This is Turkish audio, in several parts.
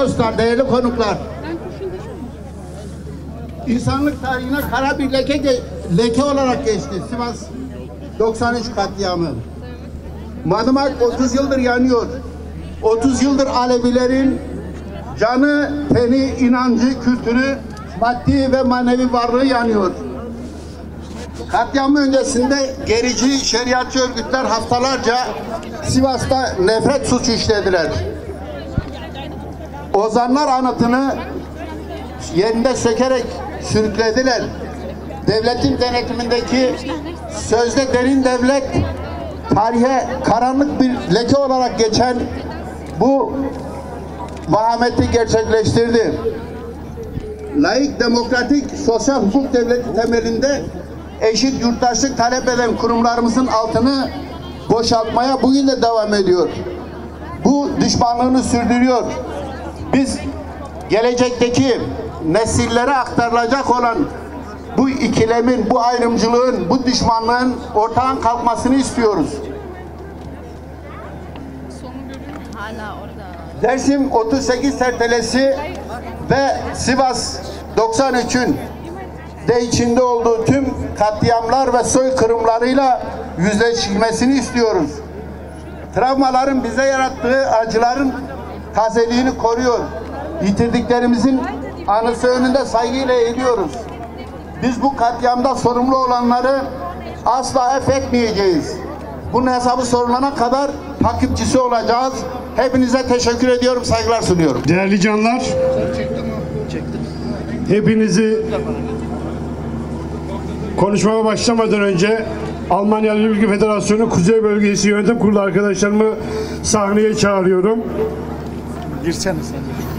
dostlar, değerli konuklar. İnsanlık tarihine kara bir leke olarak geçti Sivas 93 katliamı. Madımak 30 yıldır yanıyor. 30 yıldır Alevilerin canı, teni, inancı, kültürü, maddi ve manevi varlığı yanıyor. Katliam öncesinde gerici şeriatçı örgütler haftalarca Sivas'ta nefret suçu işlediler. Ozanlar anıtını yerinde sökerek sürüklediler. Devletin denetimindeki sözde derin devlet tarihe karanlık bir leke olarak geçen bu vahameti gerçekleştirdi. Laik, demokratik, sosyal hukuk devleti temelinde eşit yurttaşlık talep eden kurumlarımızın altını boşaltmaya bugün de devam ediyor. Bu düşmanlığını sürdürüyor. Biz gelecekteki nesillere aktarılacak olan bu ikilemin, bu ayrımcılığın, bu düşmanlığın ortadan kalkmasını istiyoruz. Dersim 38 sertelesi ve Sivas 93'ün de içinde olduğu tüm katliamlar ve soykırımlarıyla yüzleşilmesini istiyoruz. Travmaların bize yarattığı acıların tazeliğini koruyor. Yitirdiklerimizin anısı önünde saygıyla eğiliyoruz. Biz bu katliamda sorumlu olanları asla affetmeyeceğiz. Bunun hesabı sorulana kadar takipçisi olacağız. Hepinize teşekkür ediyorum, saygılar sunuyorum. Değerli canlar, hepinizi konuşmama başlamadan önce Almanya Alevi Federasyonu Kuzey Bölgesi Yönetim Kurulu arkadaşlarımı sahneye çağırıyorum. Girsene sen.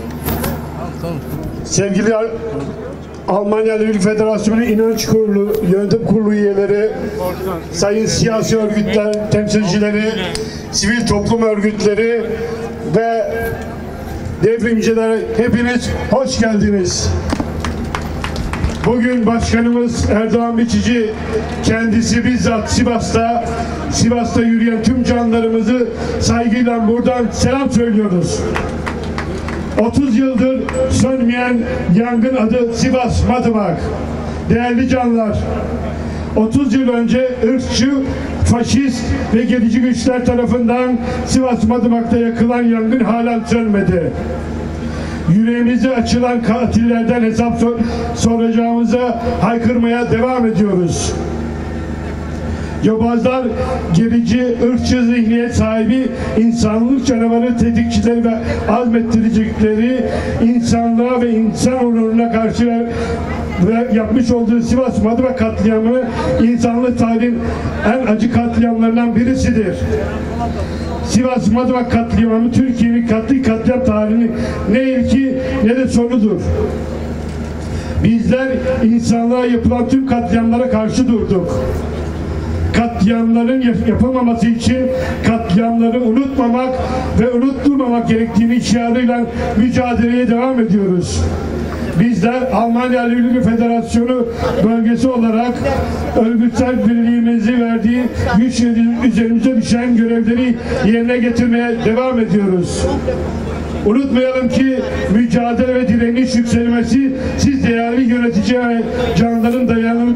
Sevgili Almanya Alevi Federasyonu İnanç Kurulu, Yönetim Kurulu üyeleri, sayın siyasi örgütler temsilcileri, sivil toplum örgütleri ve devrimciler, hepiniz hoş geldiniz. Bugün Başkanımız Erdoğan Biçici kendisi bizzat Sivas'ta yürüyen tüm canlarımızı saygıyla buradan selam söylüyoruz. 30 yıldır sönmeyen yangın adı Sivas Madımak. Değerli canlar, 30 yıl önce ırkçı, faşist ve gerici güçler tarafından Sivas Madımak'ta yakılan yangın halen sönmedi. Yüreğimize açılan katillerden hesap soracağımıza haykırmaya devam ediyoruz. Yobazlar, gerici, ırkçı zihniyet sahibi, insanlık canavarı tetikçileri ve azmettiricileri insanlığa ve insan onuruna karşı ve yapmış olduğu Sivas Madımak katliamı insanlık tarihinin en acı katliamlarından birisidir. Sivas Madımak katliamı Türkiye'nin katliam tarihinin ne ilki ne de sonudur. Bizler insanlığa yapılan tüm katliamlara karşı durduk. Katliamların yapılmaması için katliamları unutmamak ve unutturmamak gerektiğini şiarıyla mücadeleye devam ediyoruz. Bizler Almanya Alevi Federasyonu bölgesi olarak örgütsel birliğimizi verdiği güç üzerimize düşen görevleri yerine getirmeye devam ediyoruz. Unutmayalım ki mücadele ve direniş yükselmesi siz değerli yönetici ve canların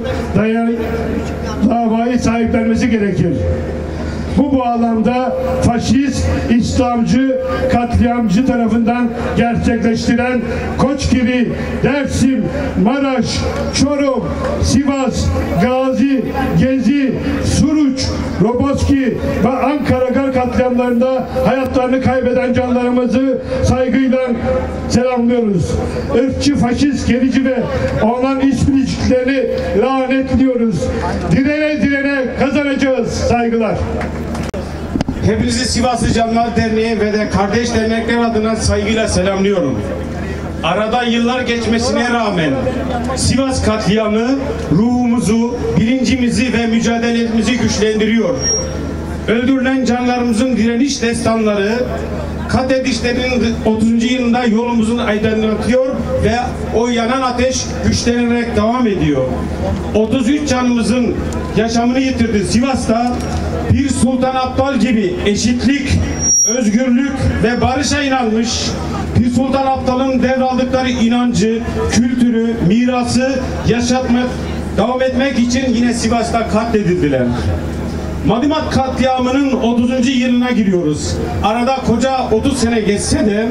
davayı sahiplenmesi gerekir. Bu bağlamda faşist, İslamcı, katliamcı tarafından gerçekleştirilen Koçgiri, Dersim, Maraş, Çorum, Sivas, Gazi, Gezi, Suruç, Roboski ve Ankara Gar katliamlarında hayatlarını kaybeden canlarımızı saygıyla selamlıyoruz. Irkçı, faşist, gerici ve onların işbirlikçilerini lanetliyoruz. Direne direne kazanacağız. Saygılar. Hepinizi Sivaslı Canlar Derneği ve de kardeş dernekler adına saygıyla selamlıyorum. Aradan yıllar geçmesine rağmen Sivas katliamı ruhumuzu, bilincimizi ve mücadelemizi güçlendiriyor. Öldürülen canlarımızın direniş destanları kat edişlerinin 30. yılında yolumuzun aydınlatıyor ve o yanan ateş güçlenerek devam ediyor. 33 canımızın yaşamını yitirdi Sivas'ta. Bir Sultan Abdal gibi eşitlik, özgürlük ve barışa inanmış bir Pir Sultan Abdal'ın devraldıkları inancı, kültürü, mirası yaşatmak, devam etmek için yine Sivas'ta katledildiler. Madımak katliamının 30. yılına giriyoruz. Arada koca 30 sene geçse de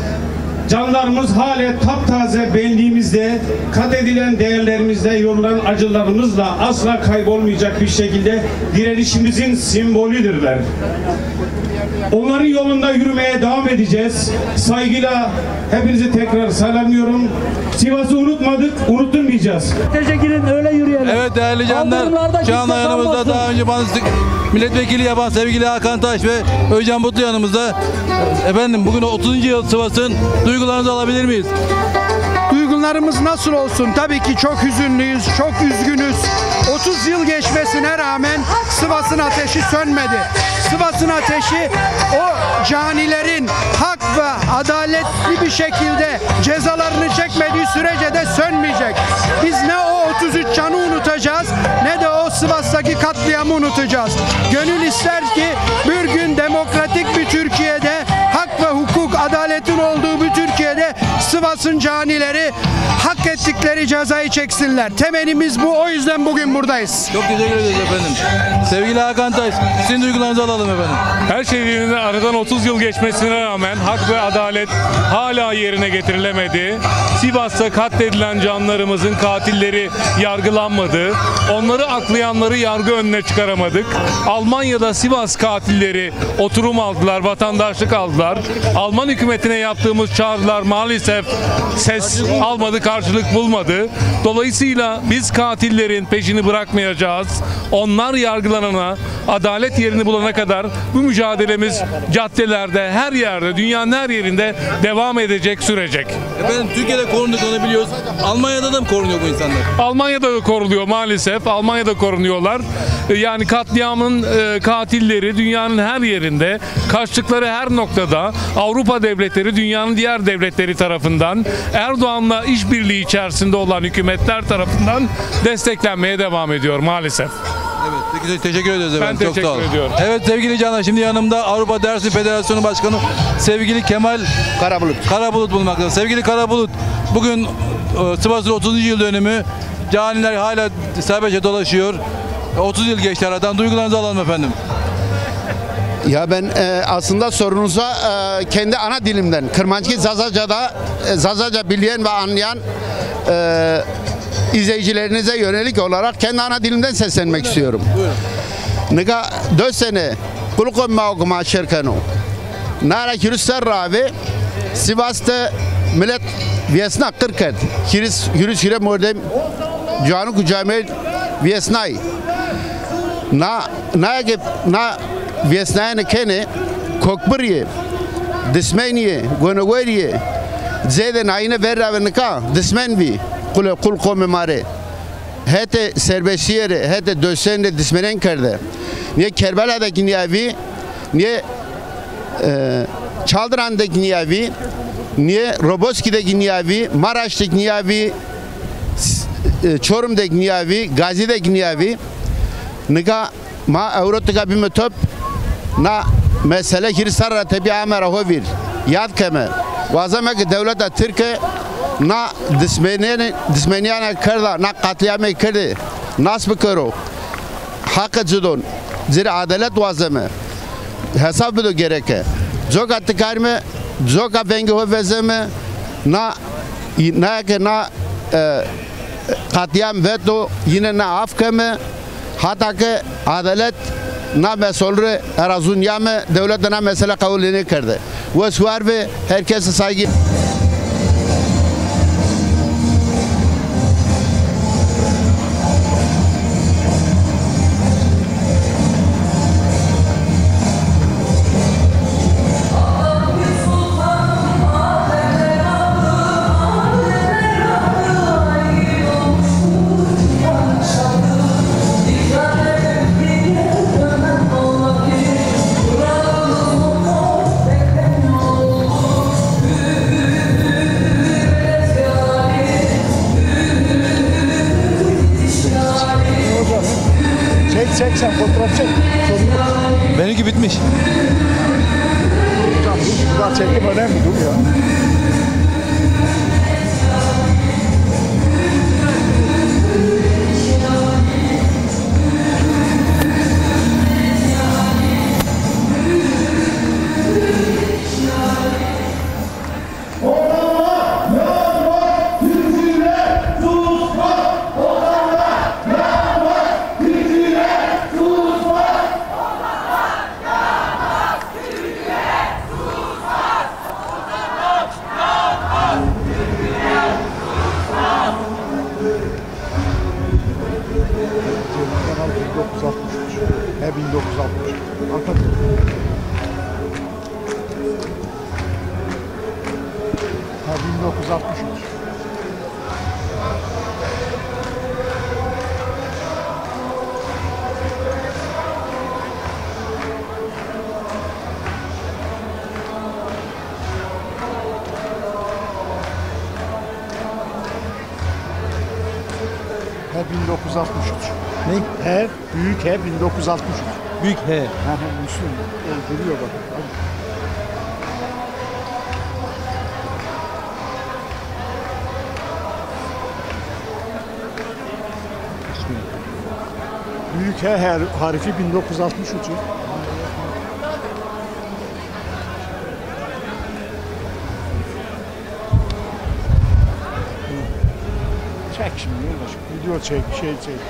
canlarımız hala taptaze benliğimizde, kat edilen değerlerimizde, yorulan acılarımızla asla kaybolmayacak bir şekilde direnişimizin simbolüdürler. Onların yolunda yürümeye devam edeceğiz. Saygıyla hepinizi tekrar selamlıyorum. Sivas'ı unutmadık, unutturmayacağız. Teşekkürün öyle yürüyelim. Evet değerli canlar, şu an yanımızda daha önce milletvekili yapan sevgili Hakan Taş ve Özcan Mutlu yanımızda. Efendim bugün 30. yıl Sivas'ın duygularınızı alabilir miyiz? Duygularımız nasıl olsun? Tabii ki çok hüzünlüyüz, çok üzgünüz. 30 yıl geçmesine rağmen Sivas'ın ateşi sönmedi. Sivas'ın ateşi o canilerin hak ve adaletli bir şekilde cezalarını çekmediği sürece de sönmeyecek. Biz ne o 33 canı unutacağız ne de o Sivas'taki katliamı unutacağız. Gönül ister ki bir gün demokratik bir Türkiye'de hak ve hukuk, adaletin olduğu bir Türkiye'de Sivas'ın canileri hak ettikleri cezayı çeksinler. Temennimiz bu. O yüzden bugün buradayız. Çok teşekkür ederiz efendim. Sevgili Hakan Taş, sizin duygularınızı alalım efendim. Her şeyin aradan 30 yıl geçmesine rağmen hak ve adalet hala yerine getirilemedi. Sivas'ta katledilen canlarımızın katilleri yargılanmadı. Onları aklayanları yargı önüne çıkaramadık. Almanya'da Sivas katilleri oturum aldılar, vatandaşlık aldılar. Alman hükümetine yaptığımız çağrılar maalesef ses almadı, karşılık bulmadı. Dolayısıyla biz katillerin peşini bırakmayacağız. Onlar yargılanana, adalet yerini bulana kadar bu mücadelemiz caddelerde, her yerde, dünyanın her yerinde devam edecek, sürecek. Efendim Türkiye'de korunduklarını biliyoruz. Almanya'da da mı korunuyor bu insanlar? Almanya'da da korunuyor maalesef. Almanya'da korunuyorlar. Yani katliamın katilleri dünyanın her yerinde, kaçtıkları her noktada Avrupa devletleri, dünyanın diğer devletleri tarafından, Erdoğan'la işbirliği içerisinde olan hükümetler tarafından desteklenmeye devam ediyor maalesef. Evet, peki teşekkür ederiz efendim. Ben Çok sağ olun. teşekkür ediyorum. Evet sevgili canlar, şimdi yanımda Avrupa Dersim Federasyonu Başkanı sevgili Kemal Karabulut bulunmaktadır. Sevgili Karabulut, bugün Sivas'ın 30. yıl dönümü. Caniler hala serbestçe dolaşıyor. 30 yıl geçti aradan. Duygularınızı alalım efendim. Ya ben aslında sorunuza kendi ana dilimden Kırmançki Zazaca bilen ve anlayan izleyicilerinize yönelik olarak kendi ana dilimden seslenmek istiyorum. Nika 4 sene kulukom maugma şirkanu. Nara kirüsser ravi Sivas'ta millet Viyesna kırket. Kirüs hire mordem Canı kucamel Viyesnay. Na Viyesnay'ın kene kokburiye dismeniye gonogoriye zeden ayna verra ve nika dismenvi kul kome mare hete serbestiyere hete dösende dismenen kerde niye Kerbela'daki niyavi niye Çaldıran'daki niyavi niye Roboski'deki niyavi Maraş'taki niyavi Çorum'daki niyavi Gazi'deki niyavi nika ma Avrupa'daki bir metop na mesele kirisarra tabi amera hovir yad keme vazamek devleta Türkiye na dismeniyana karda na katliame kardi nasb karo hak cudon zira adalet vazeme hesap bido gereke zoka tıkarme zoka vengi hovezeme na katliam veto yine na afkeme hatta ki adalet na mesulü erazunyame devletine mesele kabulünü kırdı. Ve suar ve herkese saygı. Çek sen fotoğraf çek. Benimki bitmiş. Kura çekim önemlidir ya. Ne 1960. Atatürk. Ha 1963. Ha 1963. Ne? He, büyük he 1963. Büyük H. Ha Müslüm. Geliyor bak. Hadi. Büyük H harfi 1963. Çek şimdi yoldaşım. Video çek, şey çek.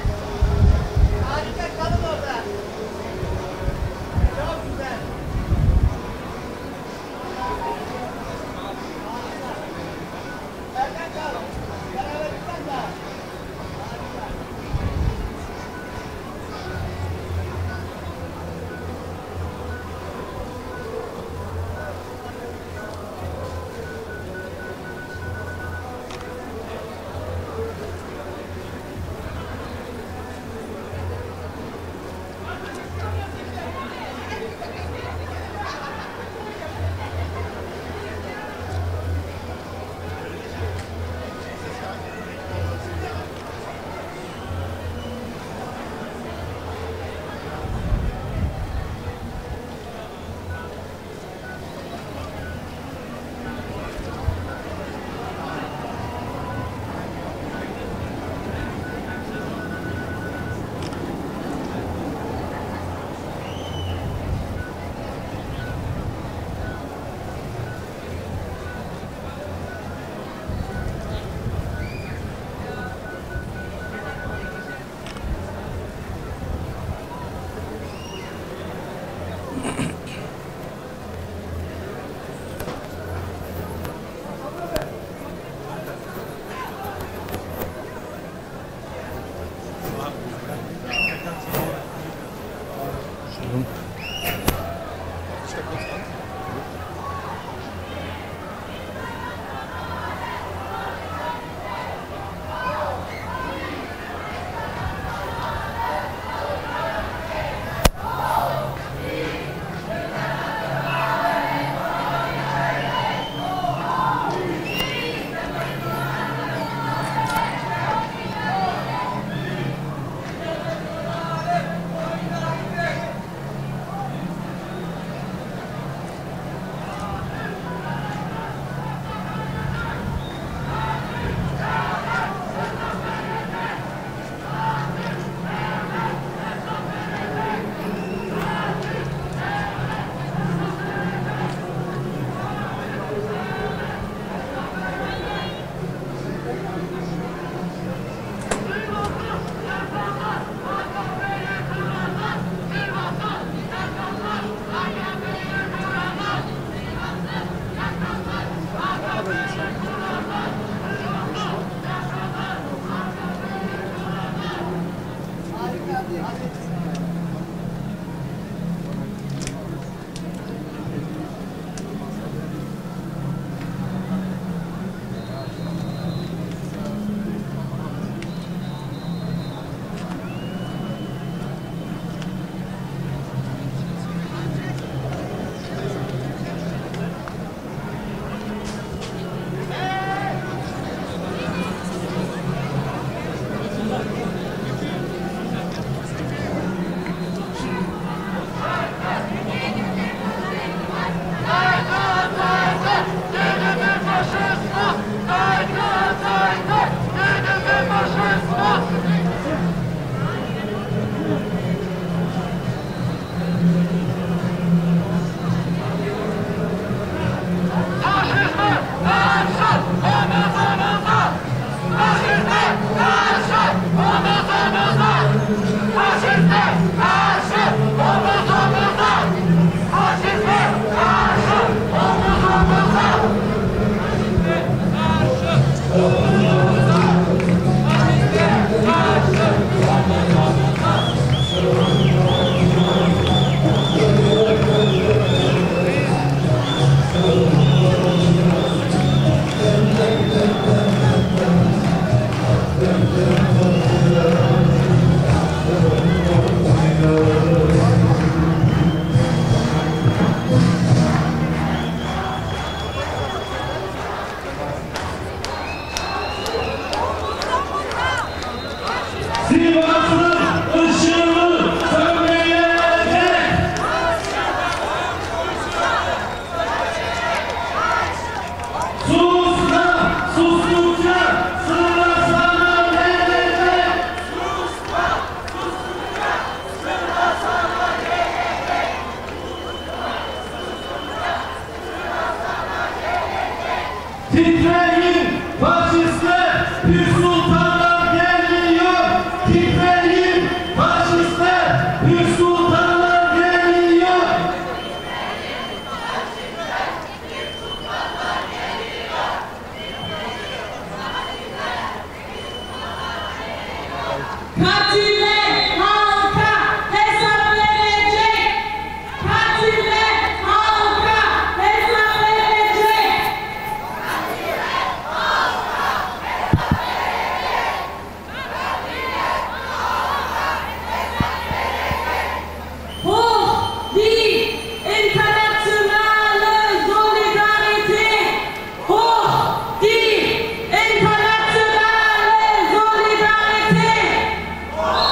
Sivas'ın ışığı sönmeyecek. Susma, sustukça sıra sana gelecek. Susma, sustukça sıra sana gelecek. Titreyin faşistler, Pir Sultanlar geliyor. Titreyin faşistler, Pir Sultanlar geliyor. Katiller halka hesap verecek. Katiller halka hesap verecek. Hoch die internationale Solidarität. Hoch die internationale Solidarität.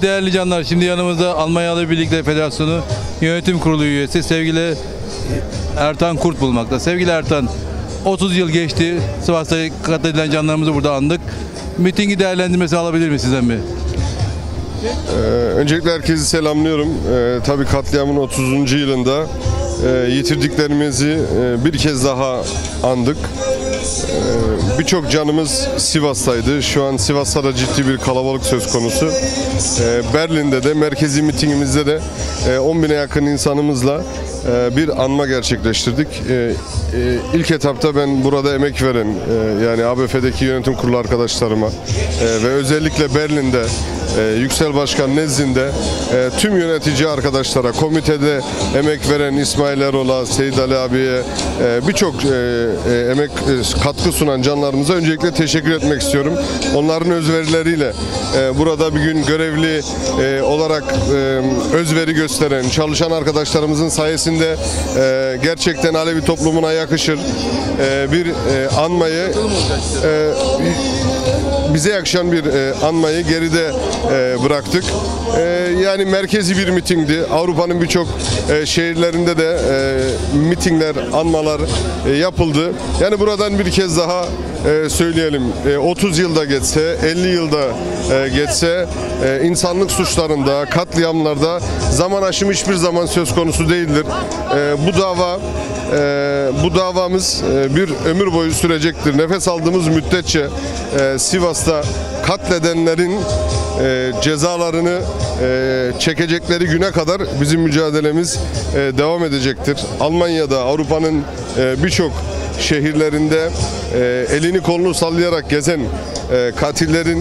değerli canlar, şimdi yanımızda Almanyalı Birlikler Federasyonu Yönetim Kurulu üyesi sevgili Ertan Kurt bulunmakta. Sevgili Ertan, 30 yıl geçti. Sivas'ta katledilen canlarımızı burada andık. Mitingi değerlendirmesi alabilir miyiz sizden bir? Öncelikle herkesi selamlıyorum. Tabii katliamın 30. yılında yitirdiklerimizi bir kez daha andık. Birçok canımız Sivas'taydı. Şu an Sivas'ta da ciddi bir kalabalık söz konusu. Berlin'de de merkezi mitingimizde de 10.000'e yakın insanımızla bir anma gerçekleştirdik. İlk etapta ben burada emek veren yani ABF'deki yönetim kurulu arkadaşlarıma ve özellikle Berlin'de Yüksel Başkan nezdinde tüm yönetici arkadaşlara, komitede emek veren İsmail Erol'a, Seyit Ali abiye birçok emek katkı sunan canlarımıza öncelikle teşekkür etmek istiyorum. Onların özverileriyle burada bir gün görevli olarak özveri gösteren, çalışan arkadaşlarımızın sayesinde gerçekten Alevi toplumuna yakışır bir anmayı bize yakışan bir anmayı geride bıraktık. Yani merkezi bir mitingdi. Avrupa'nın birçok şehirlerinde de mitingler, anmalar yapıldı. Yani buradan bir kez daha söyleyelim. 30 yılda geçse, 50 yılda geçse insanlık suçlarında, katliamlarda zaman aşımı hiçbir zaman söz konusu değildir. Bu davamız bir ömür boyu sürecektir. Nefes aldığımız müddetçe Sivas'ta katledenlerin cezalarını çekecekleri güne kadar bizim mücadelemiz devam edecektir. Almanya'da, Avrupa'nın birçok şehirlerinde elini kolunu sallayarak gezen katillerin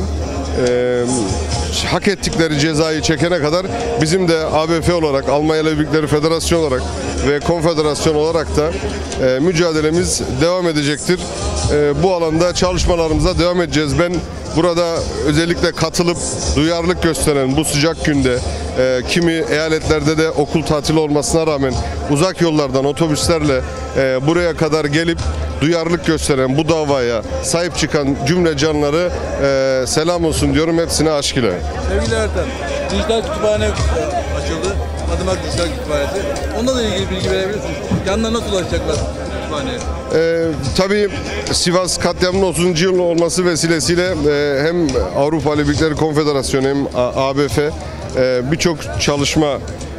hak ettikleri cezayı çekene kadar bizim de ABF olarak, Almanyalı Birlikleri Federasyonu olarak ve Konfederasyon olarak da mücadelemiz devam edecektir. Bu alanda çalışmalarımıza devam edeceğiz. Ben burada özellikle katılıp duyarlılık gösteren bu sıcak günde kimi eyaletlerde de okul tatili olmasına rağmen uzak yollardan otobüslerle buraya kadar gelip duyarlılık gösteren bu davaya sahip çıkan cümle canları selam olsun diyorum, hepsine aşk ile. Sevgili Ertan, dijital kütüphane açıldı. Madımak Dijital Kütüphanesi. Onunla da ilgili bilgi verebilirsiniz. Yanına nasıl ulaşacaklar kütüphaneye? Tabii Sivas katliamının 30. yıl olması vesilesiyle hem Avrupa Birlikleri Konfederasyonu hem ABF birçok çalışma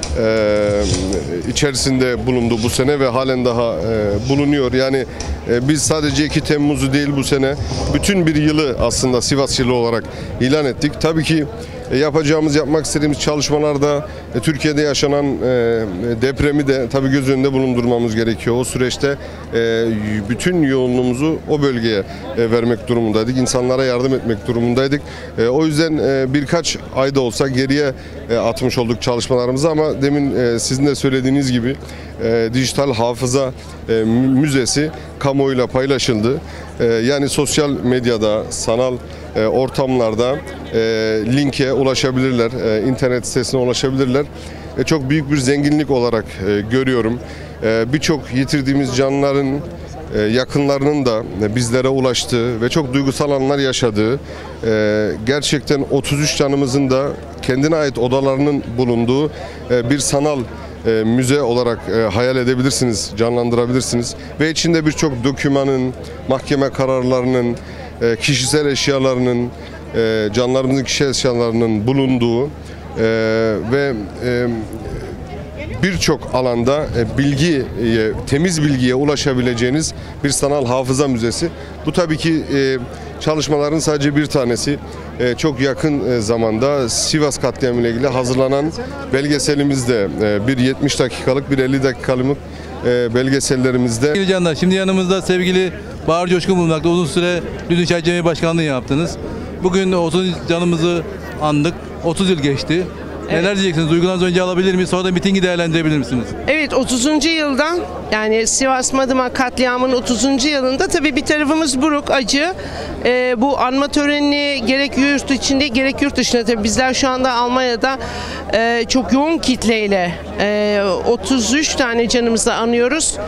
içerisinde bulundu bu sene ve halen daha bulunuyor. Yani biz sadece 2 Temmuz'u değil bu sene bütün bir yılı aslında Sivas yılı olarak ilan ettik. Tabii ki yapmak istediğimiz çalışmalarda Türkiye'de yaşanan depremi de tabii göz önünde bulundurmamız gerekiyor. O süreçte bütün yoğunluğumuzu o bölgeye vermek durumundaydık. İnsanlara yardım etmek durumundaydık. O yüzden birkaç ayda olsa geriye atmış olduk çalışmalarımızı ama demin sizin de söylediğiniz gibi dijital hafıza müzesi kamuoyuyla paylaşıldı. Yani sosyal medyada, sanal ortamlarda linke ulaşabilirler, internet sitesine ulaşabilirler. Çok büyük bir zenginlik olarak görüyorum. Birçok yitirdiğimiz canlıların yakınlarının da bizlere ulaştığı ve çok duygusal anlar yaşadığı, gerçekten 33 canımızın da kendine ait odalarının bulunduğu bir sanal müze olarak hayal edebilirsiniz, canlandırabilirsiniz. Ve içinde birçok dokümanın, mahkeme kararlarının, kişisel eşyalarının, canlarımızın kişisel eşyalarının bulunduğu ve birçok alanda temiz bilgiye ulaşabileceğiniz bir sanal hafıza müzesi. Bu tabii ki çalışmaların sadece bir tanesi. Çok yakın zamanda Sivas katliamı ile ilgili hazırlanan belgeselimizde bir 70 dakikalık, bir 50 dakikalık belgesellerimizde. Sevgili canlar, şimdi yanımızda sevgili Bahar Coşkun bulunmakta. Uzun süre Düdüş Acemi Başkanlığı yaptınız. Bugün 30 canımızı andık. 30 yıl geçti. Evet. Neler diyeceksiniz? Duygularınızı önce alabilir miyiz? Sonra da mitingi değerlendirebilir misiniz? Evet, 30. yıldan yani Sivas Madımak katliamının 30. yılında tabii bir tarafımız buruk, acı. Bu anma törenini gerek yurt içinde gerek yurt dışında, tabii bizler şu anda Almanya'da çok yoğun kitleyle 33 tane canımızla anıyoruz.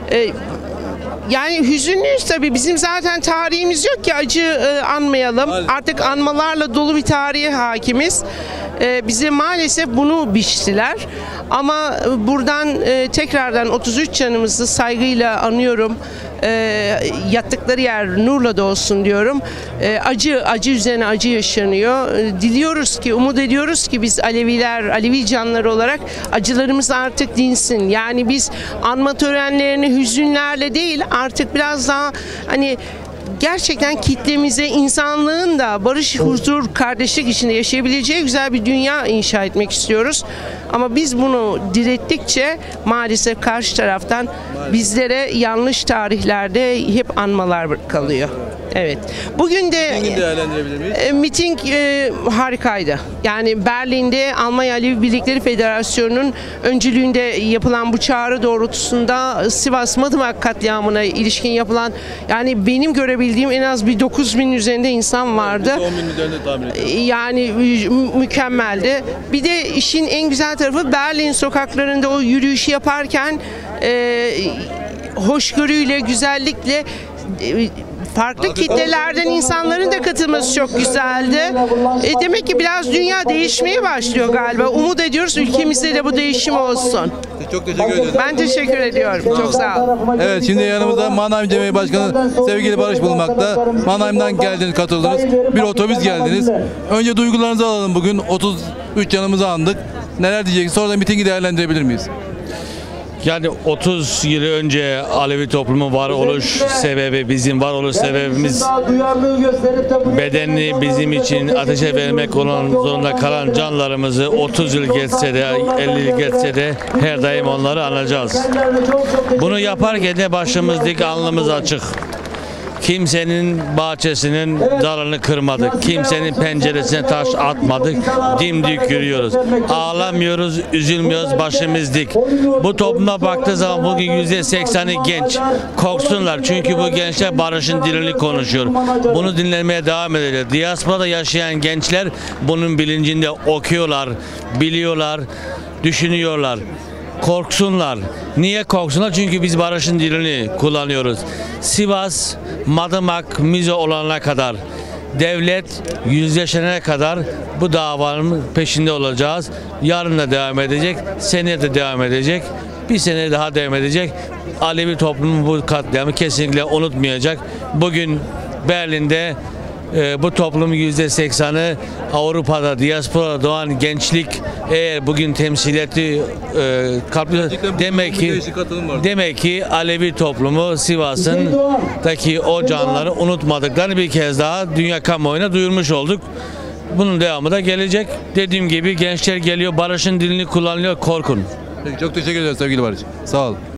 Yani hüzünlüyüz tabii. Bizim zaten tarihimiz yok ki acı anmayalım. Artık anmalarla dolu bir tarihe hakimiz. bize maalesef bunu biçtiler. Ama buradan tekrardan 33 canımızı saygıyla anıyorum. Yattıkları yer nurla dolsun diyorum. Acı üzerine acı yaşanıyor. Diliyoruz ki, umut ediyoruz ki biz Aleviler, Alevi canları olarak acılarımız artık dinsin. Yani biz anma törenlerini hüzünlerle değil, artık biraz daha hani gerçekten kitlemize, insanlığın da barış, huzur, kardeşlik içinde yaşayabileceği güzel bir dünya inşa etmek istiyoruz. Ama biz bunu direttikçe maalesef karşı taraftan bizlere yanlış tarihlerde hep anmalar kalıyor. Evet. Bugün de miting harikaydı. Yani Berlin'de Almanya Alevi Birlikleri Federasyonu'nun öncülüğünde yapılan bu çağrı doğrultusunda Sivas Madımak katliamına ilişkin yapılan, yani benim görebildiğim en az bir 9.000 üzerinde insan vardı. 10.000 üzerinde tahmin ediyorum. Yani mükemmeldi. Bir de işin en güzel tarafı, Berlin sokaklarında o yürüyüşü yaparken hoşgörüyle, güzellikle farklı kitlelerden insanların da katılması çok güzeldi. Demek ki biraz dünya değişmeye başlıyor galiba. Umut ediyoruz ülkemizde de bu değişim olsun. Çok teşekkür ederim. Ben teşekkür ediyorum. Çok sağ olun. Evet, şimdi yanımızda Mannheim Cemiyeti Başkanı sevgili Barış bulunmakta. Mannheim'dan geldiniz, katıldınız. Bir otobüs geldiniz. Önce duygularınızı alalım bugün. 33 canımızı andık. Neler diyeceksiniz? Sonra da mitingi değerlendirebilir miyiz? Yani 30 yıl önce Alevi toplumun var oluş sebebi, bizim var oluş sebebimiz bedenini bizim için ateşe vermek olan zorunda kalan canlarımızı 30 yıl geçse de 50 yıl geçse de her daim onları anacağız. Bunu yaparken de başımız dik, alnımız açık. Kimsenin bahçesinin dalını kırmadık. Kimsenin penceresine taş atmadık. Dimdik yürüyoruz. Ağlamıyoruz, üzülmüyoruz, başımız dik. Bu topluma baktığı zaman bugün %80'i genç. Korksunlar, çünkü bu gençler barışın dilini konuşuyor. Bunu dinlemeye devam edecek. Diasporada yaşayan gençler bunun bilincinde, okuyorlar, biliyorlar, düşünüyorlar. Korksunlar. Niye korksunlar? Çünkü biz barışın dilini kullanıyoruz. Sivas, Madımak, Mize olana kadar, devlet yüzleşene kadar bu davanın peşinde olacağız. Yarın da devam edecek, seneye de devam edecek, bir sene daha devam edecek. Alevi toplumu bu katliamı kesinlikle unutmayacak. Bugün Berlin'de bu toplumun %80'i Avrupa'da, diasporada doğan gençlik eğer bugün temsiliyeti demek ki Alevi toplumu Sivas'ındaki o canları unutmadıklarını bir kez daha dünya kamuoyuna duyurmuş olduk. Bunun devamı da gelecek. Dediğim gibi gençler geliyor, barışın dilini kullanıyor, korkun. Peki, çok teşekkür ederim sevgili Barış. Sağ olun.